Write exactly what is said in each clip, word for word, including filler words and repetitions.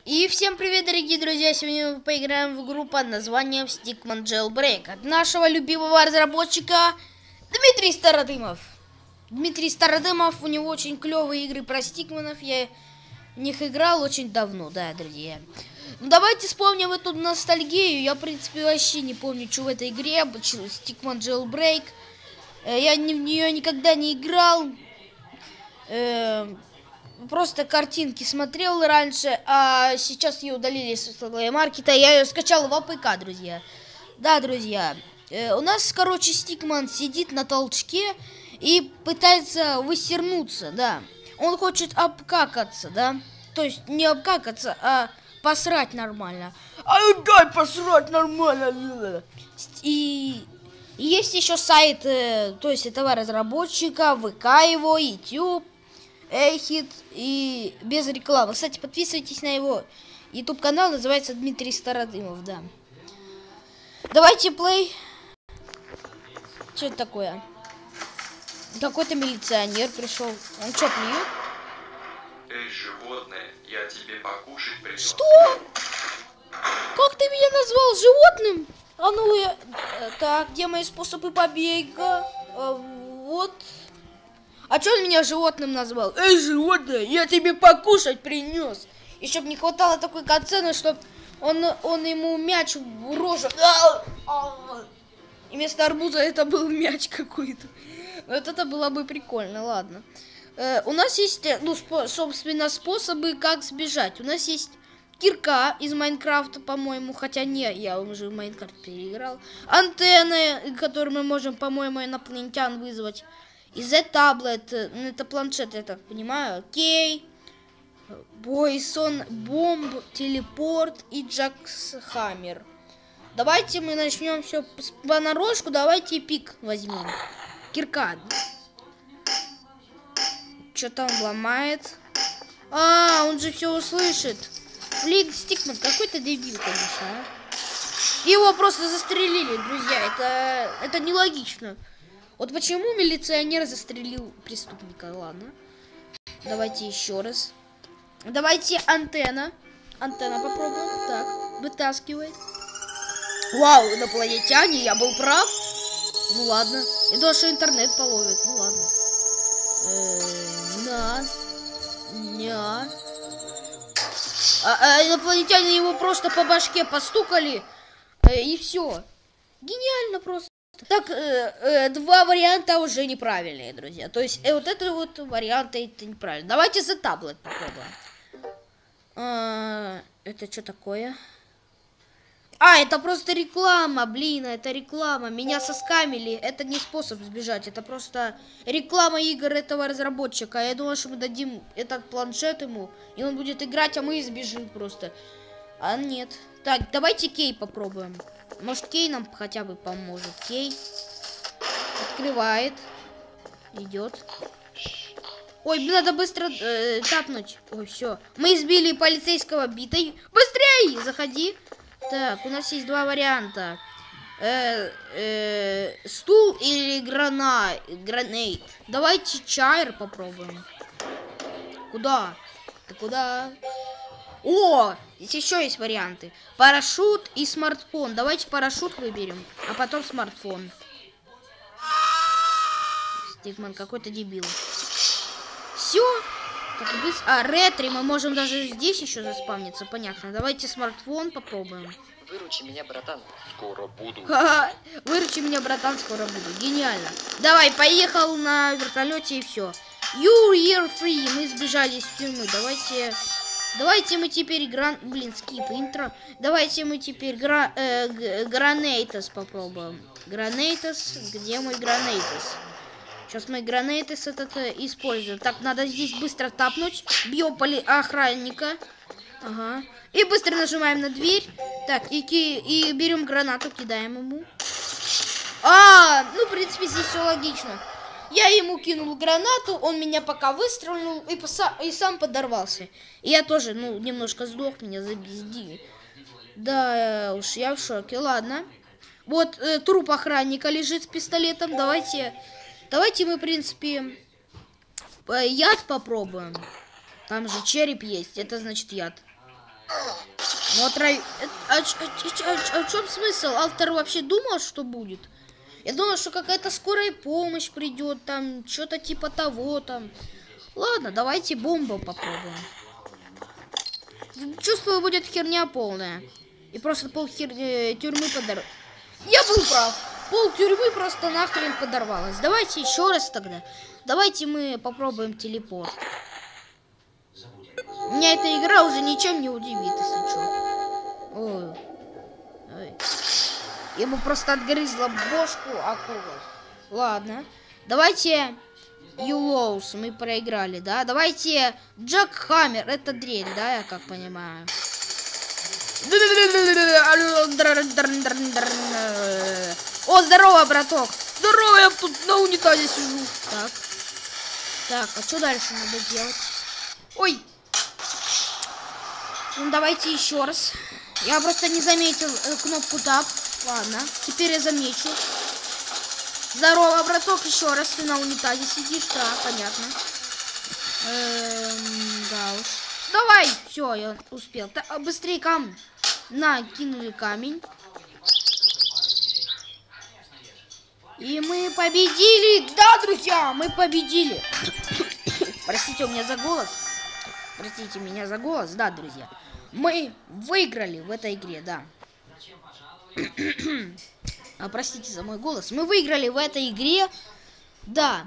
И всем привет, дорогие друзья! Сегодня мы поиграем в игру под названием Stickman Jailbreak от нашего любимого разработчика Дмитрий Стародымов. Дмитрий Стародымов, у него очень клевые игры про стикманов. Я в них играл очень давно, да, друзья. Ну, давайте вспомним эту ностальгию. Я, в принципе, вообще не помню, что в этой игре. Stickman Jailbreak. Я в нее никогда не играл. Просто картинки смотрел раньше, а сейчас ее удалили с Play Market. Я ее скачал в АПК, друзья. Да, друзья. Э, у нас, короче, Стикман сидит на толчке и пытается высернуться, да. Он хочет обкакаться, да. То есть не обкакаться, а посрать нормально. А ну дай посрать нормально. И... и есть еще сайт, э, то есть этого разработчика, ВК его, YouTube. Эхит и без рекламы. Кстати, подписывайтесь на его YouTube канал, называется Дмитрий Стародымов, да. Давайте плей. Что это такое? Какой-то милиционер пришел. Он что, плюет? Эй, животное, я тебе покушать принес. Что? Как ты меня назвал животным? А ну я... Так, где мои способы побега? А, вот... А что он меня животным назвал? Эй, животное, я тебе покушать принес. И чтоб не хватало такой катсцены, чтоб он, он ему мяч в рожу. И вместо арбуза это был мяч какой-то. Вот это было бы прикольно, ладно. Э, у нас есть, ну, спо собственно, способы, как сбежать. У нас есть кирка из Майнкрафта, по-моему. Хотя не, я уже в Майнкрафт переиграл. Антенны, которые мы можем, по-моему, инопланетян вызвать. И Z-таблет, ну это планшет, я так понимаю. Окей. Бойсон, бомб, телепорт и джаксхаммер. Давайте мы начнем все понарошку. Давайте пик возьмем. Кирка. Что там ломает? А, он же все услышит. Блин, Стикман, какой ты дебил, конечно, а? Его просто застрелили, друзья. Это, это нелогично. Вот почему милиционер застрелил преступника? Ладно. Давайте еще раз. Давайте антенна. Антенна попробуем. Так, вытаскивает. Вау, инопланетяне, я был прав. Ну ладно. Я думал, что интернет половит. Ну ладно. Э-э, на. Ня. А, а инопланетяне его просто по башке постукали. Э, и все. Гениально просто. Так, э, э, два варианта уже неправильные, друзья. То есть, э, вот это вот варианты это неправильно. Давайте за таблет попробуем. А, это что такое? А, это просто реклама, блин, это реклама. Меня соскамили. Это не способ сбежать, это просто реклама игр этого разработчика. Я думал, что мы дадим этот планшет ему, и он будет играть, а мы сбежим просто. А нет. Так, давайте Кей попробуем. Может, Кей нам хотя бы поможет. Кей открывает. Идет. Ой, надо быстро э, тапнуть. Ой, все. Мы избили полицейского битой. Быстрей! Заходи. Так, у нас есть два варианта. Э, э, стул или грана... гранейт. Давайте чайр попробуем. Куда? Ты куда? О, здесь еще есть варианты. Парашют и смартфон. Давайте парашют выберем, а потом смартфон. Стикман какой-то дебил. Все. А, ретри, мы можем даже здесь еще заспавниться. Понятно. Давайте смартфон попробуем. Выручи меня, братан. Скоро буду. Ха-ха. Выручи меня, братан, скоро буду. Гениально. Давай, поехал на вертолете и все. You year free. Мы сбежали из тюрьмы. Давайте... Давайте мы теперь гран... Блин, скип, интро. Давайте мы теперь гра... э, гранейтос попробуем. Гранейтос. Где мой гранейтос? Сейчас мы гранейтос этот э, используем. Так, надо здесь быстро тапнуть. Бьем поли охранника. Ага. И быстро нажимаем на дверь. Так, и, и берем гранату, кидаем ему. А, ну, в принципе, здесь все логично. Я ему кинул гранату, он меня пока выстрелил и, и сам подорвался. И я тоже, ну, немножко сдох, меня забездили. Да уж, я в шоке. Ладно. Вот э, труп охранника лежит с пистолетом. Давайте, давайте мы, в принципе, яд попробуем. Там же череп есть, это значит яд. Ну, отрав... А, ч- а, ч- а ч- а в чем смысл? Автор вообще думал, что будет? Я думал, что какая-то скорая помощь придет, там, что-то типа того, там. Ладно, давайте бомбу попробуем. Чувствую, будет херня полная. И просто пол хер... э, тюрьмы подор... Я был прав. Пол тюрьмы просто нахрен подорвалась. Давайте еще раз тогда. Давайте мы попробуем телепорт. Меня эта игра уже ничем не удивит, если что. Ой. Ой. Ему просто отгрызла бошку акула. Ладно. Давайте Юлоус мы проиграли, да? Давайте Джек Хаммер. Это дрель, да, я как понимаю. О, здорово, браток. Здорово, я тут на унитазе сижу. Так. Так, а что дальше надо делать? Ой. Ну, давайте еще раз. Я просто не заметил э, кнопку тап. Ладно, теперь я замечу. Здорово, браток, еще раз. Ты на унитазе сидишь, да, понятно. Эм, да уж. Давай, все, я успел. Так, быстрее камень. На, кинули камень. И мы победили. Да, друзья, мы победили. Простите у меня за голос. Простите меня за голос, да, друзья. Мы выиграли в этой игре, да. А, простите за мой голос. Мы выиграли в этой игре, да.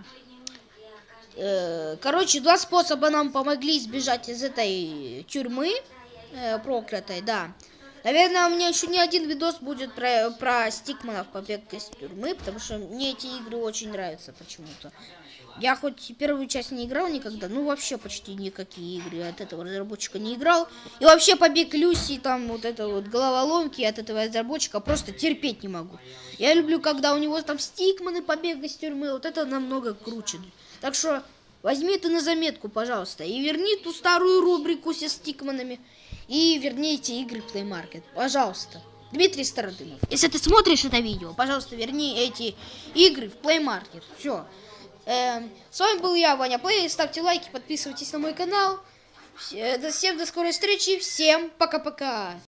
Э, короче, два способа нам помогли избежать из этой тюрьмы э, проклятой, да. Наверное, у меня еще не один видос будет про, про стикманов побег из тюрьмы, потому что мне эти игры очень нравятся почему-то. Я хоть первую часть не играл никогда, ну вообще почти никакие игры от этого разработчика не играл. И вообще побег Люси, там вот это вот головоломки от этого разработчика просто терпеть не могу. Я люблю, когда у него там стикманы, побег из тюрьмы, вот это намного круче. Так что возьми это на заметку, пожалуйста, и верни ту старую рубрику со стикманами. И верни эти игры в Play Market, пожалуйста. Дмитрий Стародымов, если ты смотришь это видео, пожалуйста, верни эти игры в Play Market. Все. Эм, с вами был я, Ваня Плей. Ставьте лайки, подписывайтесь на мой канал. Всем до скорой встречи. Всем пока-пока.